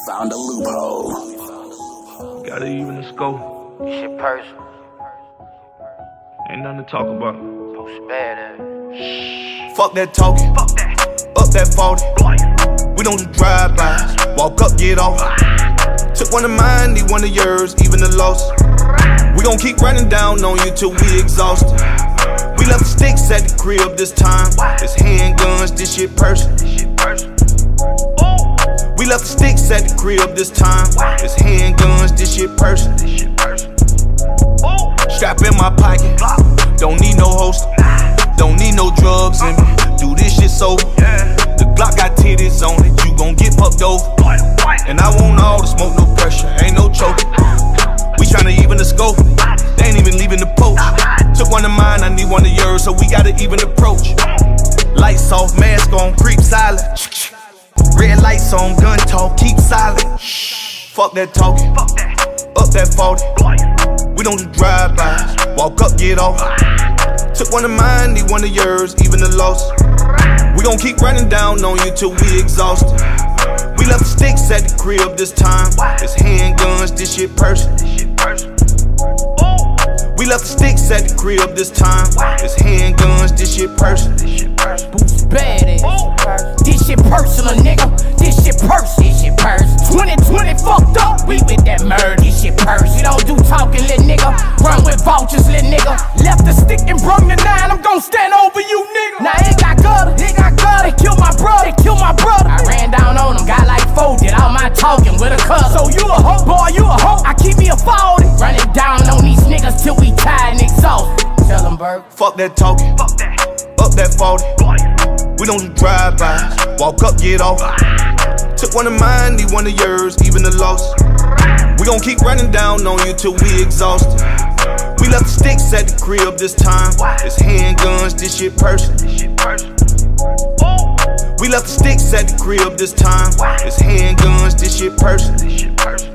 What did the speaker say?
found a loophole. Gotta even the scope. This shit personal. Ain't nothing to talk about. Post bad ass. Fuck that talking. Fuck that. Up that 40. We don't do drive-bys. Walk up, get off. Took one of mine, need one of yours, even the loss. We gon' keep running down on you till we exhausted. We left the sticks at the crib this time. It's handguns, this shit personal. We left the sticks at the crib this time. It's handguns, this shit personal. Strap in my pocket, don't need no holster. Don't need no drugs in me, do this shit sober. The Glock got titties on it, you gon' get fucked over. And I want all the smoke, no pressure, ain't no choking. We tryna even the scope, they ain't even leaving the poach. Took one of mine, I need one of yours, so we gotta even approach. Lights off, mask on, creep silent. Red lights on, gun talk, keep silent. Fuck that talking, up that 40. We don't do drive-bys, walk up, get off. Took one of mine, need one of yours, even the loss. We gon' keep running down on you till we exhausted. We left the sticks at the crib this time. It's handguns, this shit personal. We left the sticks at the crib this time. It's handguns, this shit personal. Boost bad ass. This shit personal, nigga. This shit personal. This shit personal. 2020 fucked up. We with that murder. This shit personal. You don't do talking, little nigga. Run with vultures, little nigga. Left the stick and brung the 9. I'm gon' stand over you, nigga. Now it got gutter. It got gutter. They killed my brother. They killed my brother. I ran down on them. Got like 4. Did all my talking with a cuss. So you a hoe, boy. You a hoe. I keep me a 40. Run it down on these niggas till we tired and exhausted. Tell them, Berg. Fuck that talking. Up that 40. We don't do drive-bys. Walk up, get off. Took one of mine, need one of yours, even the loss. We gon' keep running down on you till we exhausted. We left the sticks at the crib this time. It's handguns, this shit personal. We left the sticks at the crib this time. It's handguns, this shit personal.